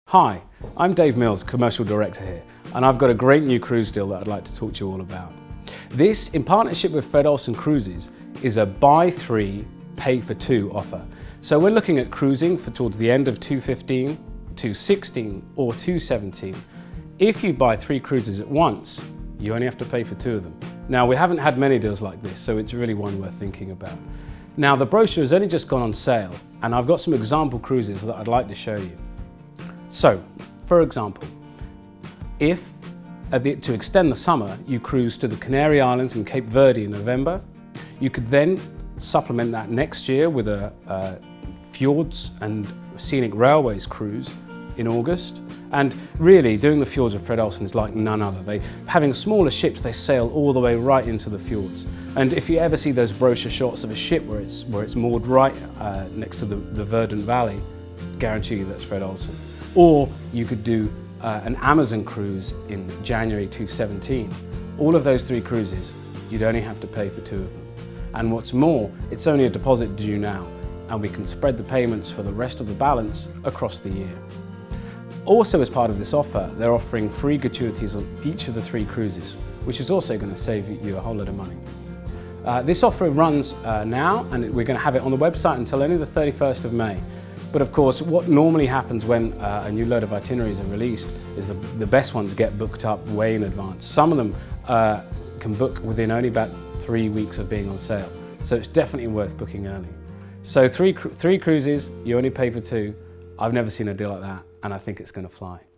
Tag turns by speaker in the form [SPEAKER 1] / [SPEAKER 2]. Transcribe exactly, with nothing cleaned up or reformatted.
[SPEAKER 1] Hi, I'm Dave Mills, Commercial Director here, and I've got a great new cruise deal that I'd like to talk to you all about. This, in partnership with Fred Olsen Cruises, is a buy three, pay for two offer. So we're looking at cruising for towards the end of two fifteen, two sixteen or two seventeen. If you buy three cruises at once, you only have to pay for two of them. Now, we haven't had many deals like this, so it's really one worth thinking about. Now, the brochure has only just gone on sale, and I've got some example cruises that I'd like to show you. So, for example, if uh, the, to extend the summer you cruise to the Canary Islands and Cape Verde in November, you could then supplement that next year with a, a Fjords and Scenic Railways cruise in August. And really, doing the fjords of Fred Olsen is like none other. They, having smaller ships, they sail all the way right into the fjords. And if you ever see those brochure shots of a ship where it's, where it's moored right uh, next to the, the verdant valley, guarantee you that's Fred Olsen. Or you could do uh, an Amazon cruise in January two seventeen. All of those three cruises, you'd only have to pay for two of them. And what's more, it's only a deposit due now, and we can spread the payments for the rest of the balance across the year. Also, as part of this offer, they're offering free gratuities on each of the three cruises, which is also going to save you a whole lot of money. Uh, this offer runs uh, now, and we're going to have it on the website until only the thirty-first of May. But of course, what normally happens when uh, a new load of itineraries are released is the, the best ones get booked up way in advance. Some of them uh, can book within only about three weeks of being on sale. So it's definitely worth booking early. So three, three cruises, you only pay for two. I've never seen a deal like that, and I think it's going to fly.